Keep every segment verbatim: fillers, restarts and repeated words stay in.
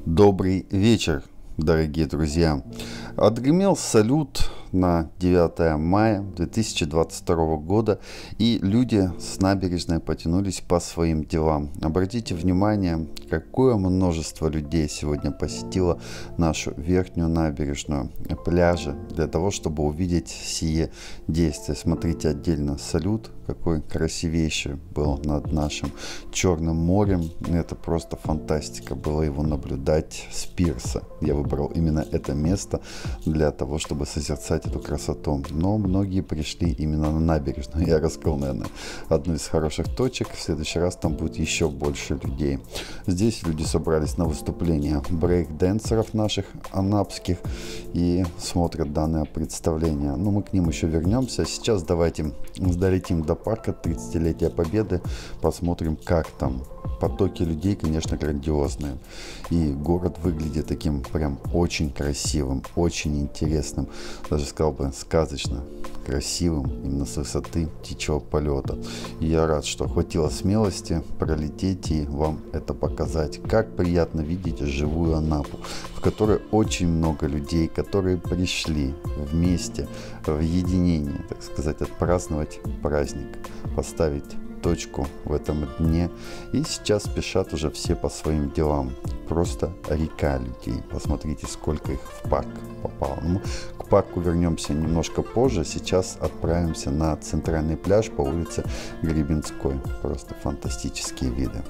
Добрый вечер, дорогие друзья. Отгремел салют на девятое мая две тысячи двадцать второго года, и люди с набережной потянулись по своим делам. Обратите внимание, какое множество людей сегодня посетило нашу верхнюю набережную, пляжи, для того, чтобы увидеть сие действие. Смотрите отдельно салют, какой красивейший был над нашим Черным морем. Это просто фантастика было его наблюдать с пирса. Я выбрал именно это место для того, чтобы созерцать эту красоту. Но многие пришли именно на набережную. Я раскрыл, наверное, одну из хороших точек. В следующий раз там будет еще больше людей. Здесь люди собрались на выступление брейк-дэнсеров наших анапских и смотрят данное представление. Но мы к ним еще вернемся. Сейчас давайте долетим до парка тридцатилетия Победы. Посмотрим, как там. Потоки людей, конечно, грандиозные. И город выглядит таким прям очень красивым, очень интересным. Даже сказал бы сказочно красивым именно с высоты птичьего полета. И я рад, что хватило смелости пролететь и вам это показать. Как приятно видеть живую Анапу, в которой очень много людей, которые пришли вместе в единении, так сказать, отпраздновать праздник, поставить точку в этом дне, и сейчас спешат уже все по своим делам. Просто река людей. Посмотрите, сколько их в парк попало. Ну, к парку вернемся немножко позже. Сейчас отправимся на центральный пляж по улице Гребенской. Просто фантастические виды.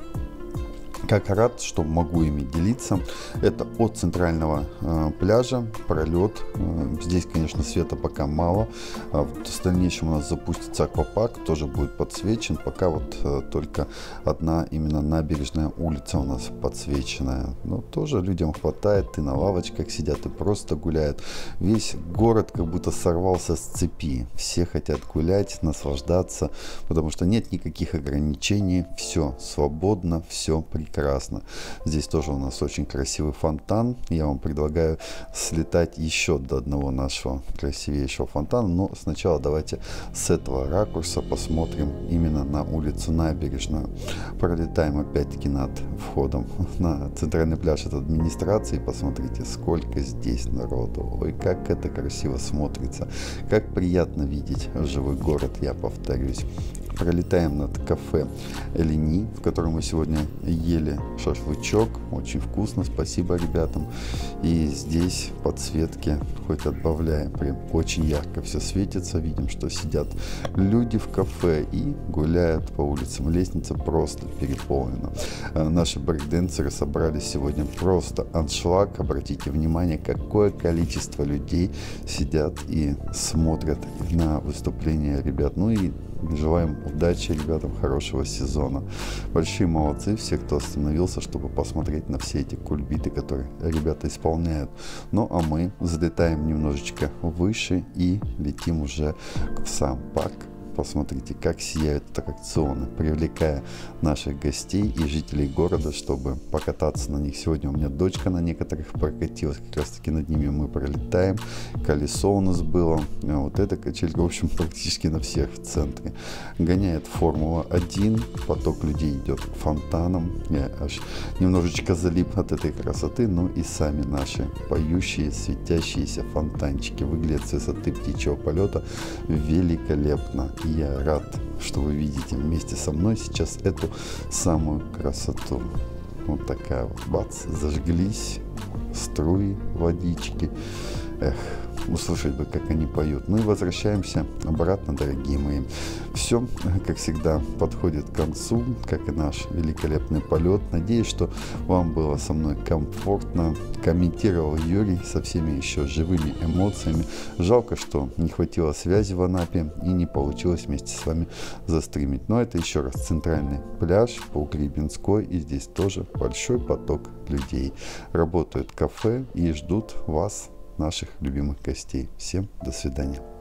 Как рад, что могу ими делиться. Это от центрального э, пляжа пролет. Э, здесь, конечно, света пока мало. А в дальнейшем у нас запустится аквапарк, тоже будет подсвечен. Пока вот э, только одна именно набережная улица у нас подсвеченная. Но тоже людям хватает. И на лавочках сидят, и просто гуляют. Весь город как будто сорвался с цепи. Все хотят гулять, наслаждаться, потому что нет никаких ограничений. Все свободно, все прекрасно. Прекрасно. Здесь тоже у нас очень красивый фонтан. Я вам предлагаю слетать еще до одного нашего красивейшего фонтана. Но сначала давайте с этого ракурса посмотрим именно на улицу Набережную. Пролетаем опять-таки над входом на центральный пляж от администрации. Посмотрите, сколько здесь народу. Ой, как это красиво смотрится. Как приятно видеть живой город, я повторюсь. Пролетаем над кафе Элини, в котором мы сегодня ели шашлычок. Очень вкусно, спасибо ребятам. И здесь подсветки хоть отбавляем. Прям очень ярко все светится. Видим, что сидят люди в кафе и гуляют по улицам. Лестница просто переполнена. Наши брейк-дэнсеры собрались сегодня просто аншлаг. Обратите внимание, какое количество людей сидят и смотрят на выступления ребят. Ну и желаем удачи ребятам, хорошего сезона. Большие молодцы все, кто остановился, чтобы посмотреть на все эти кульбиты, которые ребята исполняют. Ну а мы взлетаем немножечко выше и летим уже в сам парк. Посмотрите, как сияют аттракционы, привлекая наших гостей и жителей города, чтобы покататься на них. Сегодня у меня дочка на некоторых прокатилась, как раз таки над ними мы пролетаем. Колесо у нас было, вот эта качелька, в общем, практически на всех в центре. Гоняет Формула один, поток людей идет к фонтанам. Я аж немножечко залип от этой красоты, ну и сами наши поющие, светящиеся фонтанчики выглядят с высоты птичьего полета великолепно. Я рад, что вы видите вместе со мной сейчас эту самую красоту. Вот такая вот, бац, зажглись струи водички. Эх, услышать бы, как они поют. Ну и возвращаемся обратно, дорогие мои. Все, как всегда, подходит к концу, как и наш великолепный полет. Надеюсь, что вам было со мной комфортно. Комментировал Юрий со всеми еще живыми эмоциями. Жалко, что не хватило связи в Анапе и не получилось вместе с вами застримить. Но это еще раз центральный пляж по Гребенской, и здесь тоже большой поток людей. Работают кафе и ждут вас, наших любимых гостей. Всем до свидания.